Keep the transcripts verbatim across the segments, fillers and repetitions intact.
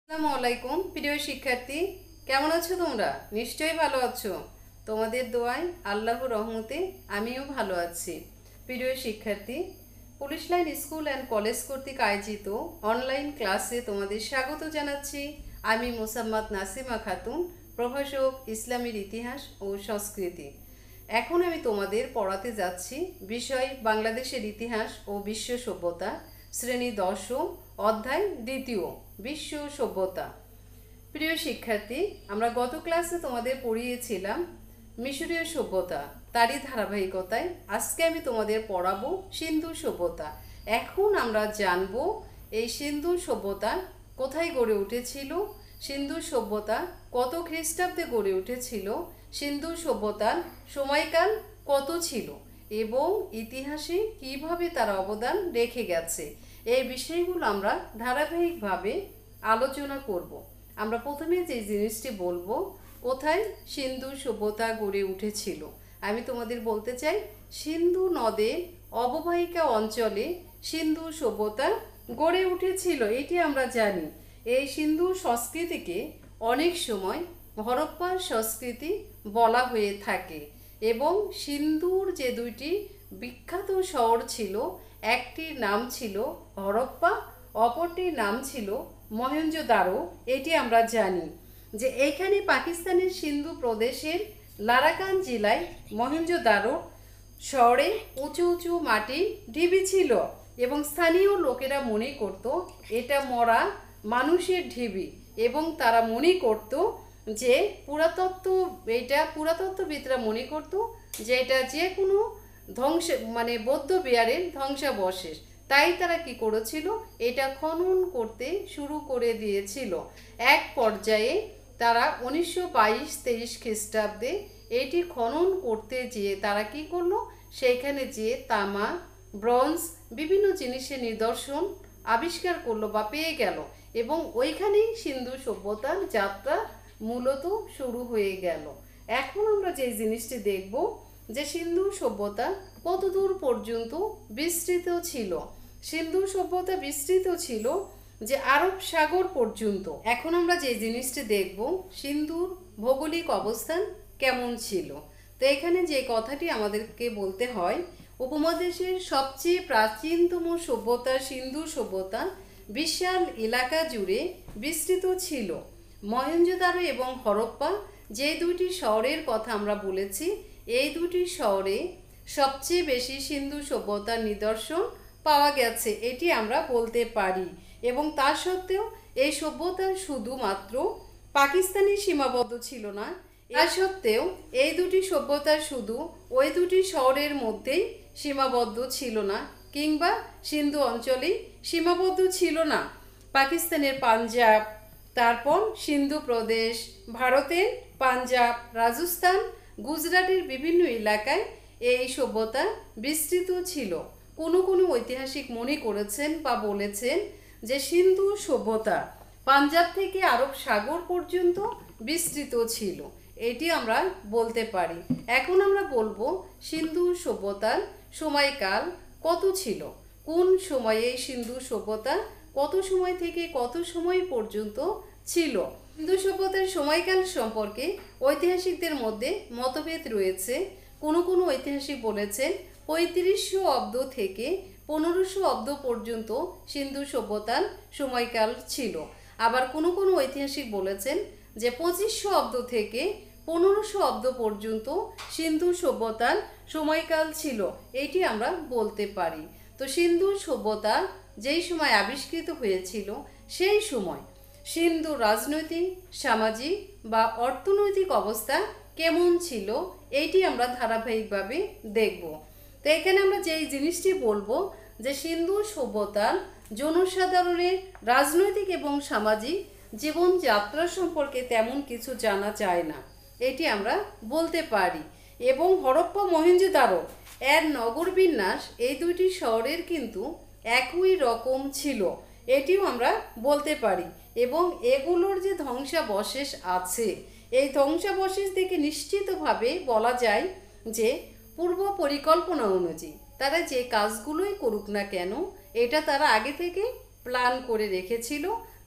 আসসালামু আলাইকুম প্রিয় শিক্ষার্থী, কেমন আছো তোমরা? নিশ্চয়ই ভালো আছো। তোমাদের দোয়ায় আল্লাহর রহমতে আমিও ভালো আছি। প্রিয় শিক্ষার্থী, police line school and college কর্তৃক আয়োজিত অনলাইন ক্লাসে তোমাদের স্বাগত জানাচ্ছি। আমি মোসাম্মদ নাসিমা খাতুন, প্রভাষক, ইসলামের ইতিহাস ও সংস্কৃতি। এখন আমি তোমাদের পড়াতে যাচ্ছি বিষয় বাংলাদেশের ইতিহাস ও বিশ্ব সভ্যতা, শ্রেণী দশম, অধ্যায় দ্বিতীয়, বিশ্ব সভ্যতা। প্রিয় শিক্ষার্থী, আমরা গত ক্লাসে তোমাদের পড়িয়েছিলাম মিশরীয় সভ্যতা, তারই ধারাবাহিকতায় আজকে আমি তোমাদের পড়াবো সিন্ধু সভ্যতা। এখন আমরা জানব এই সিন্ধু সভ্যতা কোথায় গড়ে উঠেছিল, সিন্ধু সভ্যতা কত খ্রিস্টাব্দে গড়ে উঠেছিল, সিন্ধু সভ্যতার সময়কাল কত ছিল এবং ইতিহাসে কিভাবে তার অবদান রেখে গেছে, এই বিষয়গুলো আমরা ধারাবাহিকভাবে আলোচনা করব। আমরা প্রথমে যে জিনিসটি বলবো, কোথায় সিন্ধু সভ্যতা গড়ে উঠেছিল। আমি তোমাদের বলতে চাই, সিন্ধু নদের অববাহিকা অঞ্চলে সিন্ধু সভ্যতা গড়ে উঠেছিল, এটি আমরা জানি। এই সিন্ধু সংস্কৃতিকে অনেক সময় হরপ্পার সংস্কৃতি বলা হয়ে থাকে এবং সিন্ধুর যে দুইটি বিখ্যাত শহর ছিল, একটির নাম ছিল হরপ্পা, অপরটির নাম ছিল মহেঞ্জোদারো। এটি আমরা জানি যে এইখানে পাকিস্তানের সিন্ধু প্রদেশের লারাকান জেলায় মহেঞ্জোদারো শহরে উঁচু উঁচু মাটির ঢিবি ছিল এবং স্থানীয় লোকেরা মনে করত এটা মরা মানুষের ঢিবি এবং তারা মনে করত যে পুরাতত্ত্ব এটা পুরাতত্ত্ববিদরা মনে করত যে এটা যে কোনো ধ্বংস মানে বৌদ্ধ বিহারের ধ্বংসাবশেষ। তাই তারা কি করেছিল, এটা খনন করতে শুরু করে দিয়েছিল। এক পর্যায়ে তারা উনিশশো বাইশ তেইশ খ্রিস্টাব্দে এটি খনন করতে যেয়ে তারা কি করলো, সেইখানে যেয়ে তামা, ব্রোঞ্জ, বিভিন্ন জিনিসের নিদর্শন আবিষ্কার করলো বা পেয়ে গেল এবং ওইখানেই সিন্ধু সভ্যতার যাত্রা মূলত শুরু হয়ে গেল। এখন আমরা যে জিনিসটি দেখব যে সিন্ধু সভ্যতা কতদূর পর্যন্ত বিস্তৃত ছিল। সিন্ধু সভ্যতা বিস্তৃত ছিল যে আরব সাগর পর্যন্ত। এখন আমরা যে জিনিসটি দেখব, সিন্ধুর ভৌগোলিক অবস্থান কেমন ছিল। তো এখানে যে কথাটি আমাদেরকে বলতে হয়, উপমহাদেশের সবচেয়ে প্রাচীনতম সভ্যতা সিন্ধু সভ্যতা বিশাল এলাকা জুড়ে বিস্তৃত ছিল। মহেঞ্জোদারো এবং হরপ্পা যে দুইটি শহরের কথা আমরা বলেছি, এই দুটি শহরে সবচেয়ে বেশি সিন্ধু সভ্যতার নিদর্শন পাওয়া গেছে, এটি আমরা বলতে পারি। এবং তা সত্ত্বেও এই সভ্যতা শুধুমাত্র পাকিস্তানে সীমাবদ্ধ ছিল না। তা সত্ত্বেও এই দুটি সভ্যতা শুধু ওই দুটি শহরের মধ্যেই সীমাবদ্ধ ছিল না, কিংবা সিন্ধু অঞ্চলেই সীমাবদ্ধ ছিল না। পাকিস্তানের পাঞ্জাব, তারপর সিন্ধু প্রদেশ, ভারতের পাঞ্জাব, রাজস্থান, গুজরাটের বিভিন্ন এলাকায় এই সভ্যতা বিস্তৃত ছিল। কোনো কোনো ঐতিহাসিক মনে করেছেন বা বলেছেন যে সিন্ধু সভ্যতা পাঞ্জাব থেকে আরব সাগর পর্যন্ত বিস্তৃত ছিল, এটি আমরা বলতে পারি। এখন আমরা বলবো সিন্ধু সভ্যতার সময়কাল কত ছিল, কোন সময়ে সিন্ধু সভ্যতা কত সময় থেকে কত সময় পর্যন্ত ছিল। সিন্ধু সভ্যতার সময়কাল সম্পর্কে ঐতিহাসিকদের মধ্যে মতভেদ রয়েছে। কোনো কোনো ঐতিহাসিক বলেছেন পঁয়ত্রিশশো অব্দ থেকে পনেরোশো অব্দ পর্যন্ত সিন্ধু সভ্যতার সময়কাল ছিল। আবার কোনো কোনো ঐতিহাসিক বলেছেন যে পঁচিশশো অব্দ থেকে পনেরোশো অব্দ পর্যন্ত সিন্ধু সভ্যতার সময়কাল ছিল, এটি আমরা বলতে পারি। তো সিন্ধু সভ্যতা যেই সময় আবিষ্কৃত হয়েছিল, সেই সময় সিন্ধু রাজনৈতিক, সামাজিক বা অর্থনৈতিক অবস্থা কেমন ছিল, এইটি আমরা ধারাবাহিকভাবে দেখব। তো এখানে আমরা যেই জিনিসটি বলবো যে সিন্ধু সভ্যতার জনসাধারণের রাজনৈতিক এবং সামাজিক জীবনযাত্রা সম্পর্কে তেমন কিছু জানা যায় না, এটি আমরা বলতে পারি। এবং হরপ্পা মহেঞ্জোদারো এর নগর বিন্যাস এই দুইটি শহরের কিন্তু একই রকম ছিল, এটিও আমরা বলতে পারি। এবং এগুলোর যে ধ্বংসাবশেষ আছে, এই ধ্বংসাবশেষ থেকে নিশ্চিতভাবে বলা যায় যে পূর্ব পরিকল্পনা অনুযায়ী তারা যে কাজগুলোই করুক না কেন, এটা তারা আগে থেকে প্ল্যান করে রেখেছিল,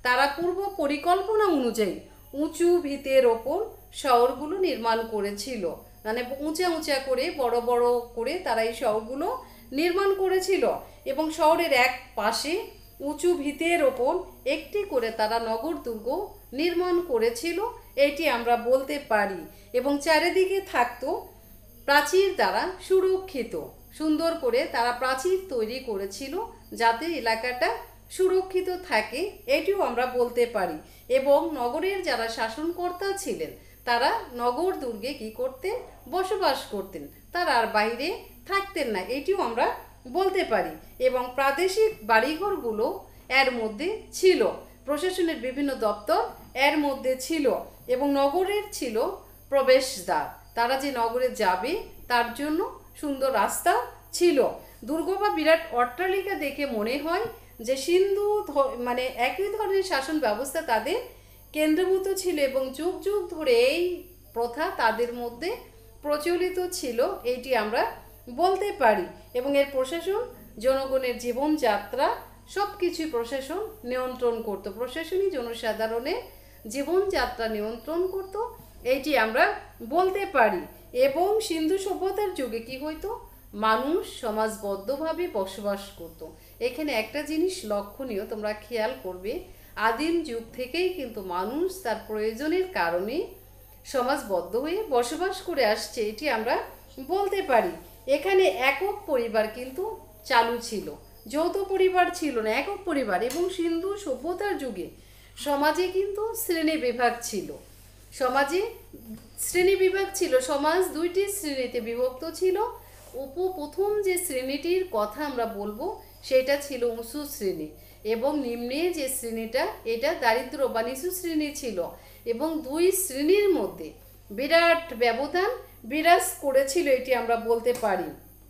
তারা পূর্ব পরিকল্পনা অনুযায়ী উঁচু ভিতের ওপর শহরগুলো নির্মাণ করেছিল, মানে উঁচা উঁচা করে বড় বড় করে তারা এই শহরগুলো নির্মাণ করেছিল এবং শহরের এক পাশে উঁচু ভিতের ওপর একটি করে তারা নগর দুর্গ নির্মাণ করেছিল, এটি আমরা বলতে পারি। এবং চারিদিকে থাকতো প্রাচীর দ্বারা সুরক্ষিত, সুন্দর করে তারা প্রাচীর তৈরি করেছিল যাতে এলাকাটা সুরক্ষিত থাকে, এটিও আমরা বলতে পারি। এবং নগরের যারা শাসনকর্তা ছিলেন তারা নগর দুর্গে কি করতেন, বসবাস করতেন, তারা আর বাইরে থাকতেন না, এটিও আমরা বলতে পারি। এবং প্রাদেশিক বাড়িঘরগুলো এর মধ্যে ছিল, প্রশাসনের বিভিন্ন দপ্তর এর মধ্যে ছিল এবং নগরের ছিল প্রবেশদ্বার, তারা যে নগরে যাবে তার জন্য সুন্দর রাস্তা ছিল। দুর্গ বা বিরাট অট্টালিকা দেখে মনে হয় যে সিন্ধু মানে একই ধরনের শাসন ব্যবস্থা তাদের কেন্দ্রভূত ছিল এবং যুগ যুগ ধরে এই প্রথা তাদের মধ্যে প্রচলিত ছিল, এইটি আমরা বলতে পারি। এবং এর প্রশাসন জনগণের জীবনযাত্রা সব কিছুই প্রশাসন নিয়ন্ত্রণ করত, প্রশাসনই জনসাধারণের জীবনযাত্রা নিয়ন্ত্রণ করত, এইটি আমরা বলতে পারি। এবং সিন্ধু সভ্যতার যুগে কি হইতো, মানুষ সমাজবদ্ধভাবে বসবাস করত। এখানে একটা জিনিস লক্ষণীয়, তোমরা খেয়াল করবে, আদিম যুগ থেকেই কিন্তু মানুষ তার প্রয়োজনের কারণে সমাজবদ্ধ হয়ে বসবাস করে আসছে, এটি আমরা বলতে পারি। এখানে একক পরিবার কিন্তু চালু ছিল, যৌথ পরিবার ছিল না, একক পরিবার। এবং সিন্ধু সভ্যতার যুগে সমাজে কিন্তু শ্রেণী বিভাগ ছিল, সমাজে শ্রেণী বিভাগ ছিল, সমাজ দুইটি শ্রেণীতে বিভক্ত ছিল। উপ প্রথম যে শ্রেণীটির কথা আমরা বলবো সেটা ছিল উঁচু শ্রেণী এবং নিম্নে যে শ্রেণীটা এটা দারিদ্র বা নিচু শ্রেণী ছিল। এবং দুই শ্রেণীর মধ্যে বিরাট ব্যবধান বিরাজ করেছিল, এটি আমরা বলতে পারি।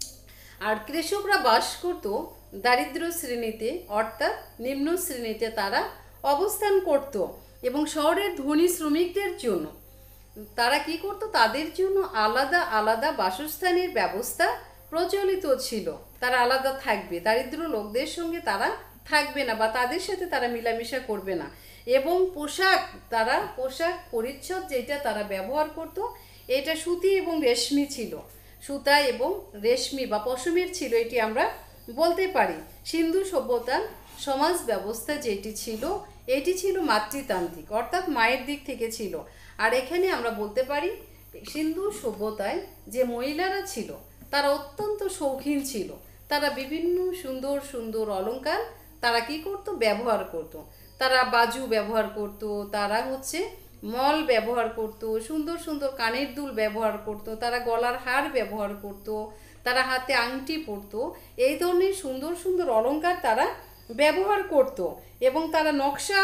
আর কৃষকরা বাস করত দারিদ্র শ্রেণীতে, অর্থাৎ নিম্ন শ্রেণীতে তারা অবস্থান করত। এবং শহরের ধনী শ্রমিকদের জন্য তারা কি করত, তাদের জন্য আলাদা আলাদা বাসস্থানের ব্যবস্থা প্রচলিত ছিল, তারা আলাদা থাকবে, দারিদ্র লোকদের সঙ্গে তারা থাকবে না বা তাদের সাথে তারা মিলামিশা করবে না। এবং পোশাক, তারা পোশাক পরিচ্ছদ যেটা তারা ব্যবহার করত এটা সুতি এবং রেশমি ছিল, সুতা এবং রেশমি বা পশমের ছিল, এটি আমরা বলতে পারি। সিন্ধু সভ্যতার সমাজ ব্যবস্থা যেটি ছিল এটি ছিল মাতৃতান্ত্রিক, অর্থাৎ মায়ের দিক থেকে ছিল। আর এখানে আমরা বলতে পারি সিন্ধু সভ্যতায় যে মহিলারা ছিল তারা অত্যন্ত শৌখিন ছিল, তারা বিভিন্ন সুন্দর সুন্দর অলংকার তারা কি করত, ব্যবহার করত, তারা বাজু ব্যবহার করত, তারা হচ্ছে মল ব্যবহার করত, সুন্দর সুন্দর কানের দুল ব্যবহার করত, তারা গলার হার ব্যবহার করত, তারা হাতে আংটি পরতো, এই ধরনের সুন্দর সুন্দর অলংকার তারা ব্যবহার করত। এবং তারা নকশা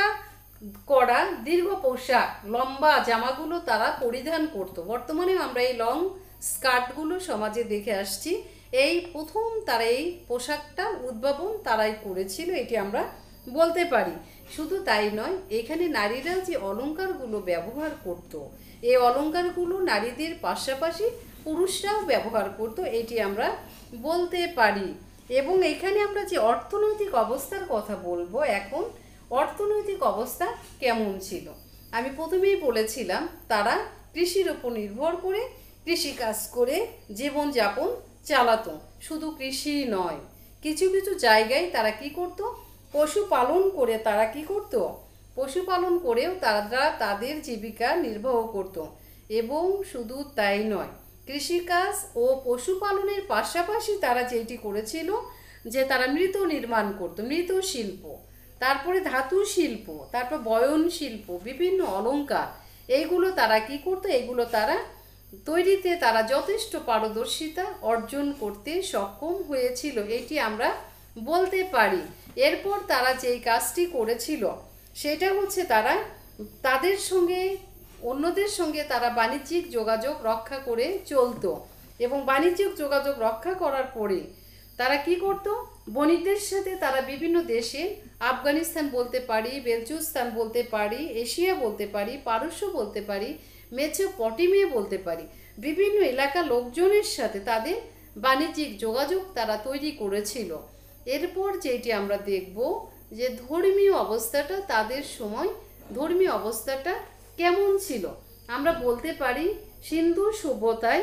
করা দীর্ঘ পোশাক, লম্বা জামাগুলো তারা পরিধান করত। বর্তমানে আমরা এই লং স্কার্টগুলো সমাজে দেখে আসছি, এই প্রথম তারা এই পোশাকটা উদ্ভাবন তারাই করেছিল, এটি আমরা বলতে পারি। শুধু তাই নয়, এখানে নারীরা যে অলংকারগুলো ব্যবহার করত, এই অলংকারগুলো নারীদের পাশাপাশি পুরুষরাও ব্যবহার করত, এটি আমরা বলতে পারি। এবং এখানে আমরা যে অর্থনৈতিক অবস্থার কথা বলবো, এখন অর্থনৈতিক অবস্থা কেমন ছিল, আমি প্রথমেই বলেছিলাম তারা কৃষির ওপর নির্ভর করে কৃষিকাজ করে জীবনযাপন চালাতো। শুধু কৃষি নয়, কিছু কিছু জায়গায় তারা কি করত, পশুপালন করে তারা কি করত, পশুপালন করেও তারা তাদের জীবিকা নির্বাহ করত। এবং শুধু তাই নয়, কৃষিকাজ ও পশুপালনের পাশাপাশি তারা যেটি করেছিল যে তারা মৃৎ নির্মাণ করত, মৃৎ শিল্প, তারপরে ধাতু শিল্প, তারপর বয়ন শিল্প, বিভিন্ন অলংকার, এইগুলো তারা কি করত, এইগুলো তারা তৈরিতে তারা যথেষ্ট পারদর্শিতা অর্জন করতে সক্ষম হয়েছিল, এটি আমরা বলতে পারি। এরপর তারা যেই কাজটি করেছিল সেটা হচ্ছে তারা তাদের সঙ্গে অন্যদের সঙ্গে তারা বাণিজ্যিক যোগাযোগ রক্ষা করে চলতো। এবং বাণিজ্যিক যোগাযোগ রক্ষা করার পরে তারা কি করত, বণিকদের সাথে তারা বিভিন্ন দেশে, আফগানিস্তান বলতে পারি, বেলুচিস্তান বলতে পারি, এশিয়া বলতে পারি, পারস্য বলতে পারি, মেসোপটেমিয়া বলতে পারি, বিভিন্ন এলাকা লোকজনের সাথে তাদের বাণিজ্যিক যোগাযোগ তারা তৈরি করেছিল। এরপর যেটি আমরা দেখব যে ধর্মীয় অবস্থাটা তাদের সময় ধর্মীয় অবস্থাটা কেমন ছিল। আমরা বলতে পারি সিন্ধু সভ্যতায়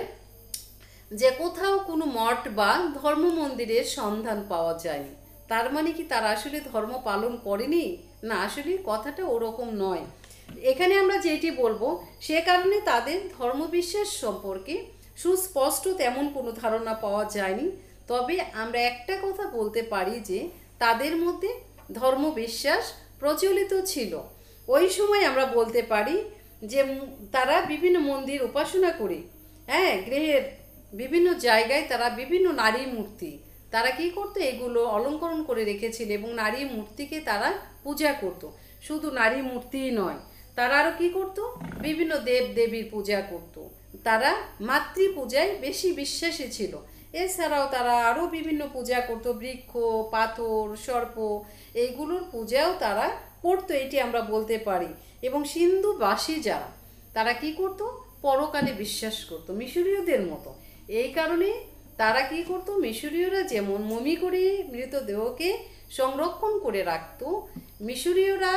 যে কোথাও কোনো মঠ বা ধর্ম মন্দিরের সন্ধান পাওয়া যায়নি। তার মানে কি তারা আসলে ধর্ম পালন করেনি? না, আসলে কথাটা ওরকম নয়। এখানে আমরা যেটি বলবো সে কারণে তাদের ধর্মবিশ্বাস সম্পর্কে সুস্পষ্ট তেমন কোনো ধারণা পাওয়া যায়নি। তবে আমরা একটা কথা বলতে পারি যে তাদের মধ্যে ধর্মবিশ্বাস প্রচলিত ছিল। ওই সময় আমরা বলতে পারি যে তারা বিভিন্ন মন্দির উপাসনা করে, হ্যাঁ, গৃহের বিভিন্ন জায়গায় তারা বিভিন্ন নারী মূর্তি তারা কি করতো, এগুলো অলঙ্করণ করে রেখেছিল এবং নারী মূর্তিকে তারা পূজা করত। শুধু নারী মূর্তিই নয়, তারা আরও কী করতো, বিভিন্ন দেব দেবীর পূজা করত। তারা মাতৃ পূজায় বেশি বিশ্বাসী ছিল। এছাড়াও তারা আরও বিভিন্ন পূজা করতো, বৃক্ষ, পাথর, সর্প, এইগুলোর পূজাও তারা করতো, এটি আমরা বলতে পারি। এবং সিন্ধুবাসী যারা তারা কি করতো, পরকালে বিশ্বাস করতো মিশরীয়দের মতো। এই কারণে তারা কি করতো, মিশরীয়রা যেমন মমি করে মৃতদেহকে সংরক্ষণ করে রাখত, মিশরীয়রা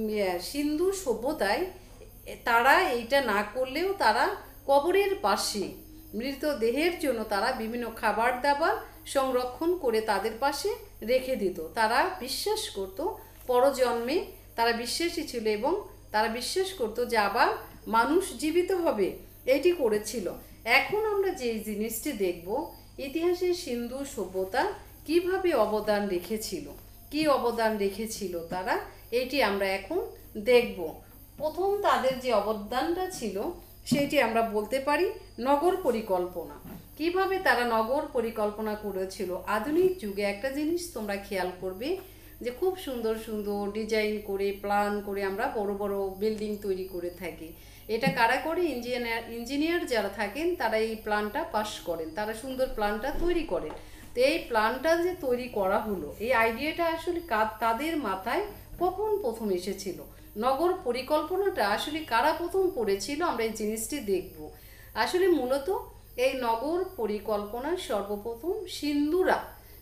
সিন্ধু সভ্যতায় তারা এইটা না করলেও তারা কবরের পাশে মৃতদেহের জন্য তারা বিভিন্ন খাবার দাবার সংরক্ষণ করে তাদের পাশে রেখে দিত। তারা বিশ্বাস করত পরজন্মে, তারা বিশ্বাসী ছিল এবং তারা বিশ্বাস করত যে আবার মানুষ জীবিত হবে, এটি করেছিল। এখন আমরা যে জিনিসটি দেখব, ইতিহাসে সিন্ধু সভ্যতা কিভাবে অবদান রেখেছিল, কি অবদান রেখেছিল তারা, এটি আমরা এখন দেখব। প্রথম তাদের যে অবদানটা ছিল সেটি আমরা বলতে পারি নগর পরিকল্পনা। কিভাবে তারা নগর পরিকল্পনা করেছিল। আধুনিক যুগে একটা জিনিস তোমরা খেয়াল করবে যে খুব সুন্দর সুন্দর ডিজাইন করে প্ল্যান করে আমরা বড় বড় বিল্ডিং তৈরি করে থাকি। এটা কারা করে? ইঞ্জিনিয়ার ইঞ্জিনিয়ার যারা থাকেন তারা এই প্ল্যানটা পাস করেন, তারা সুন্দর প্ল্যানটা তৈরি করেন। তো এই প্ল্যানটা যে তৈরি করা হলো, এই আইডিয়াটা আসলে তাদের মাথায় কখন প্রথম এসেছিল, নগর পরিকল্পনাটা আসলে কারা প্রথম করেছিল, আমরা এই জিনিসটি দেখব। আসলে মূলত এই নগর পরিকল্পনা সর্বপ্রথম সিন্ধুরা,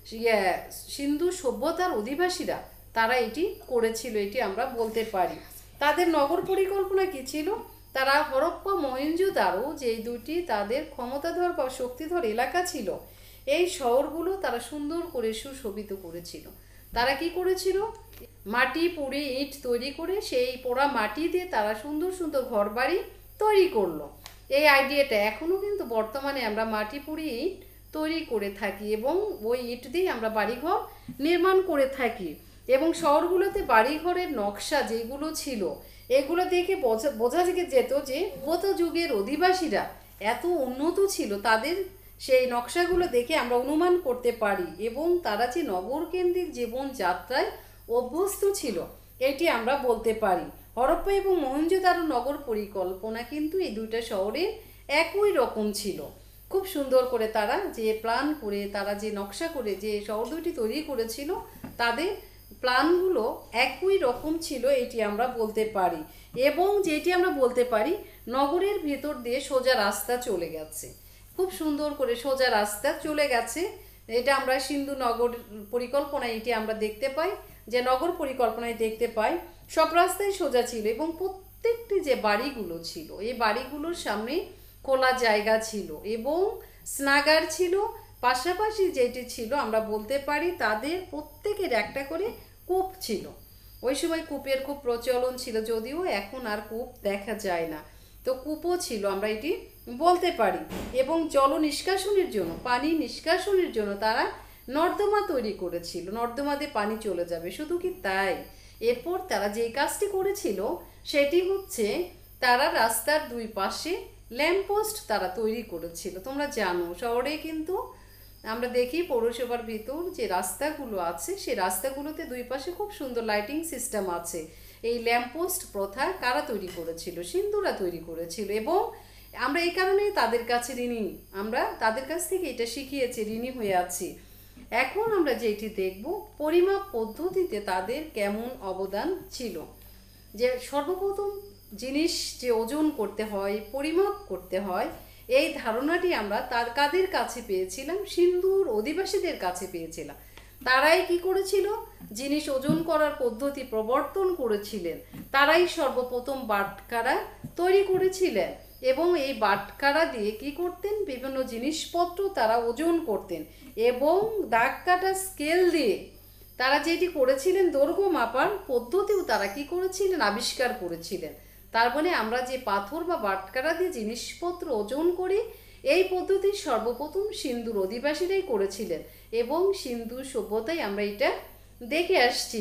সিন্ধু সভ্যতার অধিবাসীরা তারা এটি করেছিল, এটি আমরা বলতে পারি। তাদের নগর পরিকল্পনা কি ছিল? তারা হরপ্পা মহেঞ্জোদারো, যে দুটি তাদের ক্ষমতাধর বা শক্তিধর এলাকা ছিল, এই শহরগুলো তারা সুন্দর করে সুশোভিত করেছিল। তারা কি করেছিল? মাটি পুড়ে ইট তৈরি করে সেই পোড়া মাটি দিয়ে তারা সুন্দর সুন্দর ঘর বাড়ি তৈরি করলো। এই আইডিয়াটা এখনও কিন্তু বর্তমানে আমরা মাটি পুড়ে ইট তৈরি করে থাকি এবং ওই ইট দিয়ে আমরা বাড়িঘর নির্মাণ করে থাকি। এবং শহরগুলোতে বাড়িঘরের নকশা যেগুলো ছিল, এগুলো দেখে বোঝা বোঝা যেত যে গত যুগের অধিবাসীরা এত উন্নত ছিল, তাদের সেই নকশাগুলো দেখে আমরা অনুমান করতে পারি এবং তারা যে নগরকেন্দ্রিক জীবনযাত্রায় অভ্যস্ত ছিল, এটি আমরা বলতে পারি। হরপ্পা এবং মহেঞ্জোদারো নগর পরিকল্পনা কিন্তু এই দুইটা শহরে একই রকম ছিল। খুব সুন্দর করে তারা যে প্ল্যান করে, তারা যে নকশা করে যে শহর দুটি তৈরি করেছিল, তাদের প্ল্যানগুলো একই রকম ছিল, এটি আমরা বলতে পারি। এবং যেটি আমরা বলতে পারি, নগরের ভেতর দিয়ে সোজা রাস্তা চলে গেছে, খুব সুন্দর করে সোজা রাস্তা চলে গেছে। এটা আমরা সিন্ধু নগর পরিকল্পনায় এটি আমরা দেখতে পাই, যে নগর পরিকল্পনায় দেখতে পাই সব রাস্তাই সোজা ছিল এবং প্রত্যেকটি যে বাড়িগুলো ছিল, এই বাড়িগুলোর সামনে খোলা জায়গা ছিল এবং স্নাগার ছিল। পাশাপাশি যেটি ছিল আমরা বলতে পারি তাদের প্রত্যেকের একটা করে কূপ ছিল। ওই সময় কূপের খুব প্রচলন ছিল, যদিও এখন আর কূপ দেখা যায় না, তো কূপও ছিল, আমরা এটি বলতে পারি। এবং জল নিষ্কাশনের জন্য, পানি নিষ্কাশনের জন্য তারা নর্দমা তৈরি করেছিল, নর্দমাতে পানি চলে যাবে। শুধু কি তাই, এরপর তারা যে কাজটি করেছিল সেটি হচ্ছে তারা রাস্তার দুই পাশে ল্যাম্পপোস্ট তারা তৈরি করেছিল। তোমরা জানো শহরে কিন্তু আমরা দেখি পৌরসভার ভিতর যে রাস্তাগুলো আছে, সেই রাস্তাগুলোতে দুই পাশে খুব সুন্দর লাইটিং সিস্টেম আছে। এই ল্যাম্পপোস্ট প্রথা কারা তৈরি করেছিল? সিন্ধুরা তৈরি করেছিল। এবং আমরা এই কারণেই তাদের কাছে ঋণী, আমরা তাদের কাছ থেকে এটা শিখিয়েছি, ঋণী হয়ে আছি। এখন আমরা যেটি দেখব, পরিমাপ পদ্ধতিতে তাদের কেমন অবদান ছিল। যে সর্বপ্রথম জিনিস যে ওজন করতে হয়, পরিমাপ করতে হয়, এই ধারণাটি আমরা তার কাদের কাছে পেয়েছিলাম? সিন্ধুর অধিবাসীদের কাছে পেয়েছিলাম। তারাই কি করেছিল, জিনিস ওজন করার পদ্ধতি প্রবর্তন করেছিলেন। তারাই সর্বপ্রথম বাটখারা তৈরি করেছিলেন এবং এই বাটখারা দিয়ে কি করতেন, বিভিন্ন জিনিসপত্র তারা ওজন করতেন এবং দাগ কাটা স্কেল দিয়ে তারা যেটি করেছিলেন দৈর্ঘ্য মাপার পদ্ধতিও তারা কি করেছিলেন, আবিষ্কার করেছিলেন। তার মানে আমরা যে পাথর বা বাটখারা দিয়ে জিনিসপত্র ওজন করি, এই পদ্ধতি সর্বপ্রথম সিন্ধুর অধিবাসীরাই করেছিলেন এবং সিন্ধু সভ্যতায় আমরা এটা দেখে আসছি।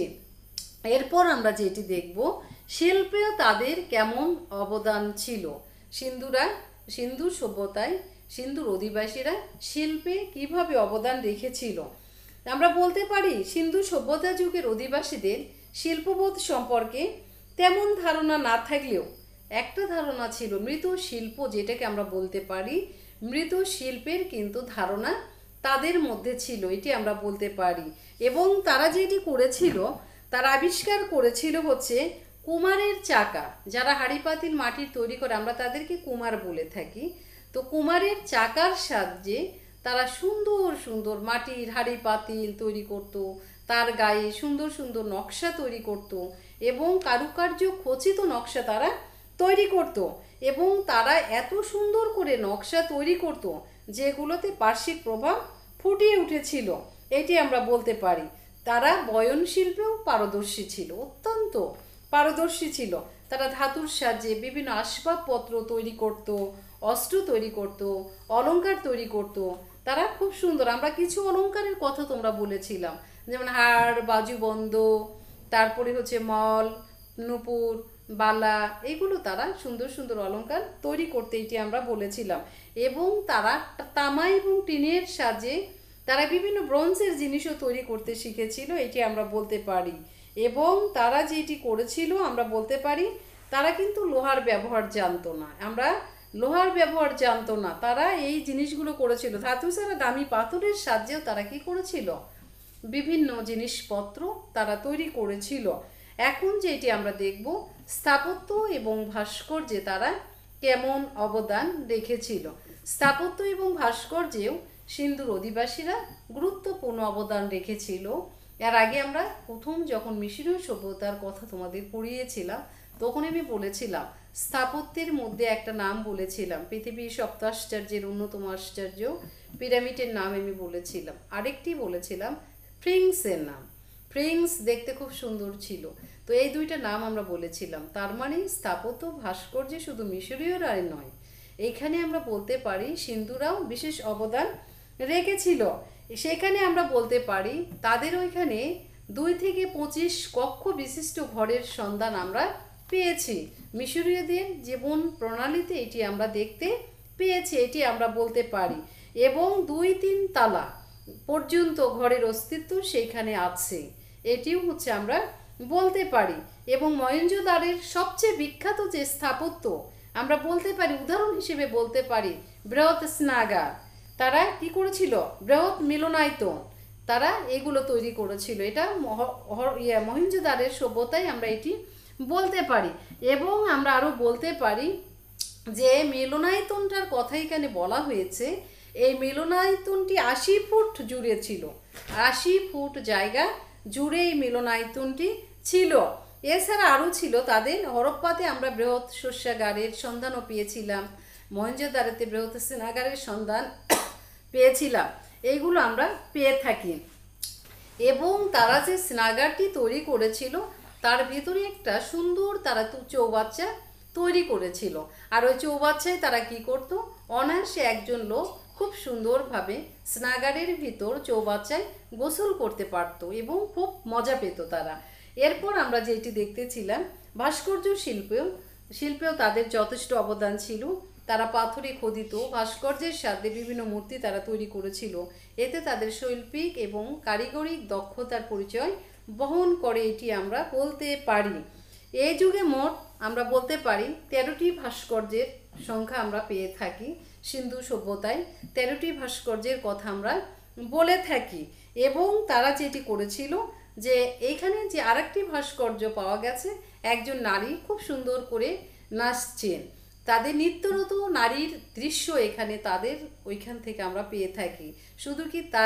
এরপর আমরা যেটি দেখব, শিল্পেও তাদের কেমন অবদান ছিল। সিন্ধুরা সিন্ধু সভ্যতায় সিন্ধুর অধিবাসীরা শিল্পে কিভাবে অবদান রেখেছিল। আমরা বলতে পারি সিন্ধু সভ্যতা যুগের অধিবাসীদের শিল্পবোধ সম্পর্কে তেমন ধারণা না থাকলেও একটা ধারণা ছিল, মৃত শিল্প যেটাকে আমরা বলতে পারি, মৃত শিল্পের কিন্তু ধারণা তাদের মধ্যে ছিল, এটি আমরা বলতে পারি। এবং তারা যেটি করেছিল, তারা আবিষ্কার করেছিল হচ্ছে কুমারের চাকা। যারা হাঁড়ি পাতিল মাটির তৈরি করে আমরা তাদেরকে কুমার বলে থাকি। তো কুমারের চাকার সাহায্যে তারা সুন্দর সুন্দর মাটির হাঁড়ি পাতিল তৈরি করত, তার গায়ে সুন্দর সুন্দর নকশা তৈরি করত এবং কারুকার্য খচিত নকশা তারা তৈরি করত এবং তারা এত সুন্দর করে নকশা তৈরি করত যেগুলোতে বার্ষিক প্রভাব ফুটিয়ে উঠেছিল, এটি আমরা বলতে পারি। তারা বয়ন শিল্পেও পারদর্শী ছিল, অত্যন্ত পারদর্শী ছিল। তারা ধাতুর সাহায্যে বিভিন্ন আসবাবপত্র তৈরি করত, অস্ত্র তৈরি করত, অলংকার তৈরি করত। তারা খুব সুন্দর, আমরা কিছু অলংকারের কথা তোমরা বলেছিলাম, যেমন হাড়, বাজুবন্ধ, তারপরে হচ্ছে মল, নুপুর, বালা, এইগুলো তারা সুন্দর সুন্দর অলংকার তৈরি করতে, এটি আমরা বলেছিলাম। এবং তারা তামা এবং টিনের সাহায্যে তারা বিভিন্ন ব্রোঞ্জের জিনিসও তৈরি করতে শিখেছিল, এটি আমরা বলতে পারি। এবং তারা যেটি করেছিল আমরা বলতে পারি, তারা কিন্তু লোহার ব্যবহার জানতো না, আমরা লোহার ব্যবহার জানতো না, তারা এই জিনিসগুলো করেছিল। ধাতু ছাড়া দামি পাথরের সাহায্যেও তারা কি করেছিল, বিভিন্ন জিনিসপত্র তারা তৈরি করেছিল। এখন যেটি আমরা দেখব, স্থাপত্য এবং ভাস্কর্যে তারা কেমন অবদান রেখেছিল। স্থাপত্য এবং ভাস্কর্যেও সিন্ধুর অধিবাসীরা গুরুত্বপূর্ণ অবদান রেখেছিল। এর আগে আমরা প্রথম যখন মিশরীয় সভ্যতার কথা তোমাদের পড়িয়েছিলাম তখন আমি বলেছিলাম, স্থাপত্যের মধ্যে একটা নাম বলেছিলাম, পৃথিবীর সপ্তাশ্চর্যের অন্যতম আশ্চর্য পিরামিডের নাম আমি বলেছিলাম। আরেকটি বলেছিলাম স্ফিংসের নাম, স্ফিংস দেখতে খুব সুন্দর ছিল। তো এই দুইটা নাম আমরা বলেছিলাম। তার মানে স্থাপত্য ভাস্কর্যে শুধু মিশরীয়রাই নয়, এইখানে আমরা বলতে পারি সিন্ধুরাও বিশেষ অবদান রেখেছিল। সেখানে আমরা বলতে পারি তাদের ওইখানে দুই থেকে পঁচিশ কক্ষ বিশিষ্ট ঘরের সন্ধান আমরা পেয়েছি। মিশরীয়দের জীবন প্রণালীতে এটি আমরা দেখতে পেয়েছি, এটি আমরা বলতে পারি। এবং দুই তিন তালা পর্যন্ত ঘরের অস্তিত্ব সেইখানে আছে, এটিও হচ্ছে আমরা বলতে পারি। এবং মহেঞ্জোদারোর সবচেয়ে বিখ্যাত যে স্থাপত্য আমরা বলতে পারি, উদাহরণ হিসেবে বলতে পারি বৃহৎ স্নাগার। তারা কি করেছিল, বৃহৎ মিলনায়তন, তারা এগুলো তৈরি করেছিল। এটা মহেঞ্জোদারোর সভ্যতায় আমরা এটি বলতে পারি। এবং আমরা আরও বলতে পারি যে মিলনায়তনটার কথা এখানে বলা হয়েছে, এই মিলনায়তনটি আশি ফুট জুড়ে ছিল, আশি ফুট জায়গা জুড়ে এই মিলনায়তনটি ছিল। এছাড়া আরও ছিল তাদের হরপ্পাতে আমরা বৃহৎ শস্যাগারের সন্ধানও পেয়েছিলাম, মহেঞ্জোদারোতে বৃহৎ স্নাগারের সন্ধান পেয়েছিলাম, এইগুলো আমরা পেয়ে থাকি। এবং তারা যে স্নাগারটি তৈরি করেছিল তার ভিতরে একটা সুন্দর তারা তো চৌবাচ্চা তৈরি করেছিল। আর ওই চৌবাচ্চায় তারা কি করত, অনায়াসে একজন লোক খুব সুন্দরভাবে স্নাগারের ভিতর চৌবাচ্চায় গোসল করতে পারত এবং খুব মজা পেত তারা। এরপর আমরা যেটি দেখতেছিলাম, ভাস্কর্য শিল্পেও শিল্পেও তাদের যথেষ্ট অবদান ছিল। তারা পাথরে খোদিত ভাস্কর্যের সাথে বিভিন্ন মূর্তি তারা তৈরি করেছিল, এতে তাদের শৈল্পিক এবং কারিগরিক দক্ষতার পরিচয় বহন করে, এটি আমরা বলতে পারি। এই যুগে মোট আমরা বলতে পারি তেরোটি ভাস্কর্যের সংখ্যা আমরা পেয়ে থাকি। সিন্ধু সভ্যতায় তেরোটি ভাস্কর্যের কথা আমরা বলে থাকি। এবং তারা যেটি করেছিল যে এইখানে যে আরেকটি ভাস্কর্য পাওয়া গেছে, একজন নারী খুব সুন্দর করে নাচছেন, তাদের নৃত্যরত নারীর দৃশ্য এখানে তাদের ওইখান থেকে আমরা পেয়ে থাকি। শুধু কি তাই,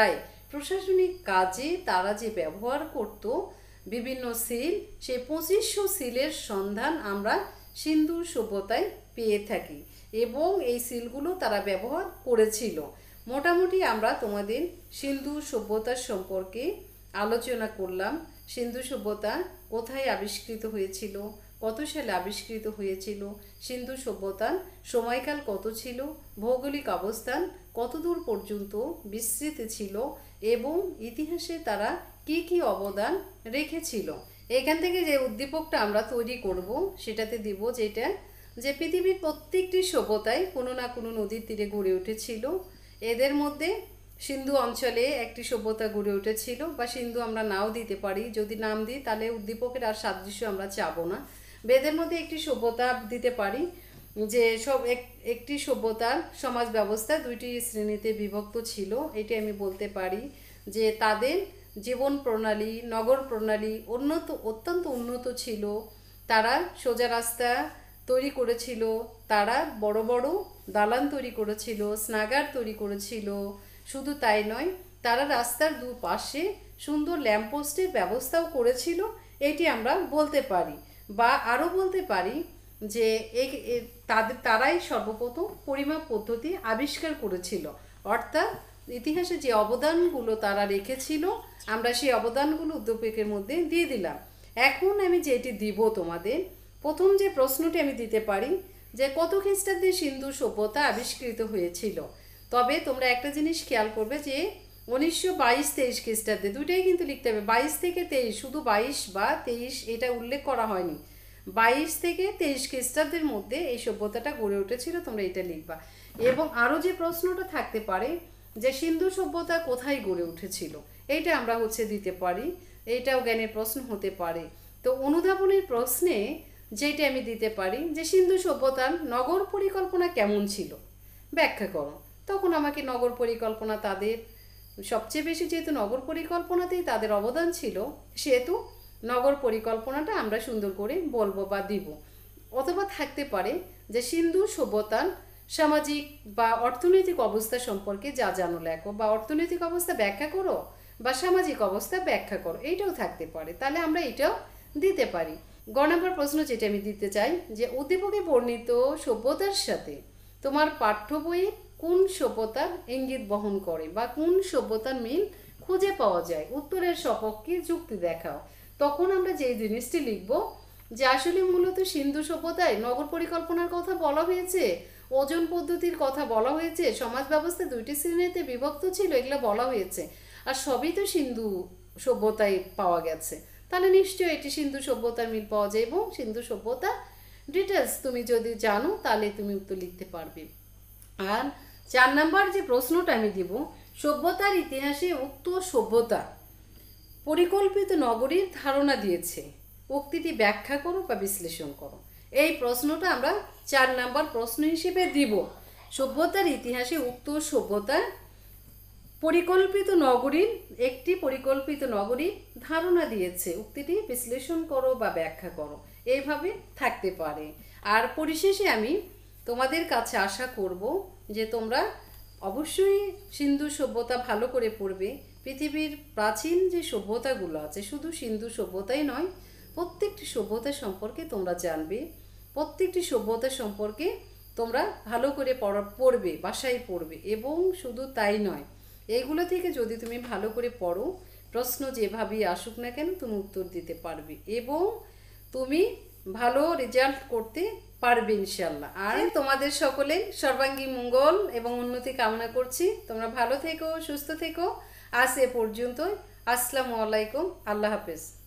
প্রশাসনিক কাজে তারা যে ব্যবহার করত বিভিন্ন সিল, সেই পঁচিশশো সিলের সন্ধান আমরা সিন্ধু সভ্যতায় পেয়ে থাকি এবং এই সিলগুলো তারা ব্যবহার করেছিল। মোটামুটি আমরা তোমাদের সিন্ধু সভ্যতার সম্পর্কে আলোচনা করলাম। সিন্ধু সভ্যতা কোথায় আবিষ্কৃত হয়েছিল, কত সালে আবিষ্কৃত হয়েছিল, সিন্ধু সভ্যতার সময়কাল কত ছিল, ভৌগোলিক অবস্থান কত দূর পর্যন্ত বিস্তৃত ছিল এবং ইতিহাসে তারা কি কি অবদান রেখেছিল। এখান থেকে যে উদ্দীপকটা আমরা তৈরি করব সেটাতে দিব যেটা যে পৃথিবীর প্রত্যেকটি সভ্যতায় কোনো না কোনো নদীর তীরে গড়ে উঠেছিল। এদের মধ্যে সিন্ধু অঞ্চলে একটি সভ্যতা গড়ে উঠেছিল, বা সিন্ধু আমরা নাও দিতে পারি, যদি নাম দিই তাহলে উদ্দীপকের আর সাদৃশ্য আমরা চাবো না। বেদের মধ্যে একটি সভ্যতা দিতে পারি, যে সব এক একটি সভ্যতার সমাজ ব্যবস্থা দুইটি শ্রেণীতে বিভক্ত ছিল। এটি আমি বলতে পারি যে তাদের জীবন প্রণালী, নগর প্রণালী উন্নত, অত্যন্ত উন্নত ছিল। তারা সোজা রাস্তা তৈরি করেছিল, তারা বড় বড় দালান তৈরি করেছিল, স্নাগার তৈরি করেছিল। শুধু তাই নয়, তারা রাস্তার দুপাশে সুন্দর ল্যাম্পপোস্টের ব্যবস্থাও করেছিল। এটি আমরা বলতে পারি, বা আরও বলতে পারি যে তাদের তারাই সর্বপ্রথম পরিমাপ পদ্ধতি আবিষ্কার করেছিল। অর্থাৎ ইতিহাসে যে অবদানগুলো তারা রেখেছিল আমরা সেই অবদানগুলো উদ্দীপকের মধ্যে দিয়ে দিলাম। এখন আমি যেটি দিব তোমাদের, প্রথম যে প্রশ্নটি আমি দিতে পারি যে কত খ্রিস্টাব্দে সিন্ধু সভ্যতা আবিষ্কৃত হয়েছিল। তবে তোমরা একটা জিনিস খেয়াল করবে যে উনিশশো বাইশ তেইশ খ্রিস্টাব্দে, দুইটাই কিন্তু লিখতে হবে, বাইশ থেকে তেইশ, শুধু বাইশ বা তেইশ এটা উল্লেখ করা হয়নি। বাইশ থেকে তেইশ খ্রিস্টাব্দের মধ্যে এই সভ্যতাটা গড়ে উঠেছিল, তোমরা এটা লিখবা। এবং আরও যে প্রশ্নটা থাকতে পারে যে সিন্ধু সভ্যতা কোথায় গড়ে উঠেছিল, এইটা আমরা হচ্ছে দিতে পারি, এইটাও জ্ঞানের প্রশ্ন হতে পারে। তো অনুধাবনের প্রশ্নে যেটা আমি দিতে পারি যে সিন্ধু সভ্যতার নগর পরিকল্পনা কেমন ছিল ব্যাখ্যা করো, তখন আমাকে নগর পরিকল্পনা তাদের সবচেয়ে বেশি, যেহেতু নগর পরিকল্পনাতেই তাদের অবদান ছিল, সেহেতু নগর পরিকল্পনাটা আমরা সুন্দর করে বলবো বা দিব। অথবা থাকতে পারে যে সিন্ধু সভ্যতার সামাজিক বা অর্থনৈতিক অবস্থা সম্পর্কে যা জানো লেখো, বা অর্থনৈতিক অবস্থা ব্যাখ্যা করো বা সামাজিক অবস্থা ব্যাখ্যা করো, এইটাও থাকতে পারে, তাহলে আমরা এটাও দিতে পারি। গ নম্বর প্রশ্ন যেটা আমি দিতে চাই যে উদ্দীপকে বর্ণিত সভ্যতার সাথে তোমার পাঠ্য বইয়ে কোন সভ্যতার ইঙ্গিত বহন করে বা কোন সভ্যতার মিল খুঁজে পাওয়া যায়, উত্তরের সপক্ষে যুক্তি দেখাও। তখন আমরা যে জিনিসটি লিখব যে আসলে মূলত সিন্ধু সভ্যতায় নগর পরিকল্পনার কথা বলা হয়েছে, ওজন পদ্ধতির কথা বলা হয়েছে, সমাজ ব্যবস্থা দুইটি শ্রেণীতে বিভক্ত ছিল, এগুলো বলা হয়েছে, আর সবই তো সিন্ধু সভ্যতায় পাওয়া গেছে। তাহলে নিশ্চয়ই এটি সিন্ধু সভ্যতার মিল পাওয়া যায়, এবং সিন্ধু সভ্যতা ডিটেলস তুমি যদি জানো তাহলে তুমি উত্তর লিখতে পারবে। আর চার নাম্বার যে প্রশ্নটা আমি দিব, সভ্যতার ইতিহাসে উক্ত সভ্যতা পরিকল্পিত নগরীর ধারণা দিয়েছে, উক্তিটি ব্যাখ্যা করো বা বিশ্লেষণ করো। এই প্রশ্নটা আমরা চার নাম্বার প্রশ্ন হিসেবে দিব। সভ্যতার ইতিহাসে উক্ত সভ্যতা পরিকল্পিত নগরীর একটি পরিকল্পিত নগরীর ধারণা দিয়েছে, উক্তিটি বিশ্লেষণ করো বা ব্যাখ্যা করো, এইভাবে থাকতে পারে। আর পরিশেষে আমি তোমাদের কাছে আশা করব যে তোমরা অবশ্যই সিন্ধু সভ্যতা ভালো করে পড়বে। পৃথিবীর প্রাচীন যে সভ্যতাগুলো আছে, শুধু সিন্ধু সভ্যতাই নয়, প্রত্যেকটি সভ্যতা সম্পর্কে তোমরা জানবে, প্রত্যেকটি সভ্যতা সম্পর্কে তোমরা ভালো করে পড়বে, বাসায় পড়বে। এবং শুধু তাই নয়, এইগুলো থেকে যদি তুমি ভালো করে পড়ো, প্রশ্ন যেভাবেই আসুক না কেন তুমি উত্তর দিতে পারবে এবং তুমি ভালো রেজাল্ট করতে পারবে ইনশাল্লাহ। আর তোমাদের সকলের সর্বাঙ্গীন মঙ্গল এবং উন্নতি কামনা করছি। তোমরা ভালো থেকো, সুস্থ থেকো। আজ এ পর্যন্ত। আসসালামু আলাইকুম, আল্লাহ হাফেজ।